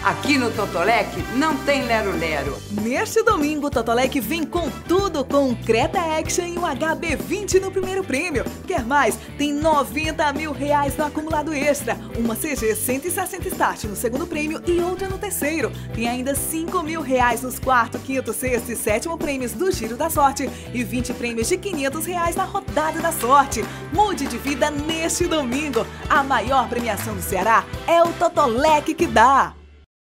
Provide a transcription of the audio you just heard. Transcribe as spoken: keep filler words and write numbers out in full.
Aqui no Totolec não tem lero-lero. Neste domingo, o Totolec vem com tudo, com um Creta Action e um H B vinte no primeiro prêmio. Quer mais? Tem noventa mil reais no acumulado extra, uma C G cento e sessenta Start no segundo prêmio e outra no terceiro. Tem ainda cinco mil reais nos quarto, quinto, sexto e sétimo prêmios do Giro da Sorte e vinte prêmios de quinhentos reais na Rodada da Sorte. Mude de vida neste domingo. A maior premiação do Ceará é o Totolec que dá.